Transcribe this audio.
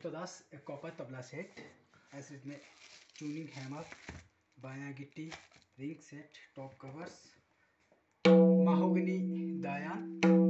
Orthodas, a copper tabla set, as इसमें tuning hammer, बायां गिट्टी, ring set, top covers, mahogany दायां